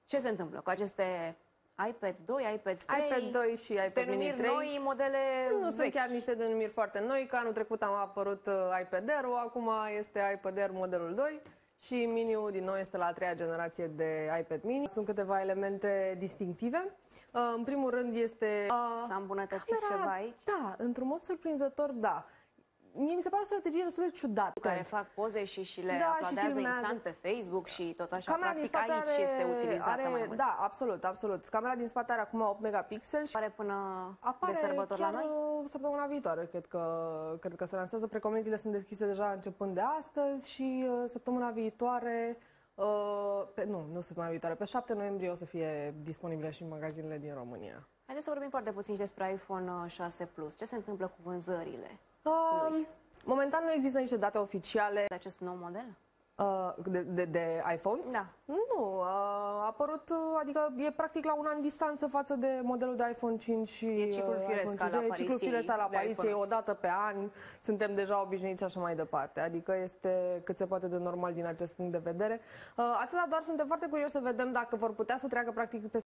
Ce se întâmplă cu aceste iPad 2, iPad 3? iPad 2 și iPad Mini 3. noi, modele nu vechi. sunt chiar niște denumiri foarte noi, că anul trecut am apărut iPad Air, acum este iPad Air modelul 2 și Mini-ul din nou este la a treia generație de iPad Mini. Sunt câteva elemente distinctive. În primul rând este... S-a îmbunătățit ceva aici? Da, într-un mod surprinzător, da. Mie mi se pare o strategie destul de ciudată. Care fac poze și le aplaudează instant pe Facebook și tot așa. Camera practic din spate aici este utilizată mai mult. Da, absolut, absolut. Camera din spate are acum 8 megapixeli și apare până de sărbători la noi? Săptămâna viitoare, cred că se lansează. Precomenzile sunt deschise deja începând de astăzi și săptămâna viitoare, nu săptămâna viitoare, pe 7 noiembrie o să fie disponibile și în magazinele din România. Haideți să vorbim foarte puțin despre iPhone 6 Plus. Ce se întâmplă cu vânzările? Momentan nu există niște date oficiale de acest nou model? De iPhone? Da. Nu, a apărut, adică e practic la un an distanță față de modelul de iPhone 5 și e ciclul firesc al apariției, o dată pe an, suntem deja obișnuiți și așa mai departe, adică este cât se poate de normal din acest punct de vedere. Atâta doar suntem foarte curioși să vedem dacă vor putea să treacă practic pe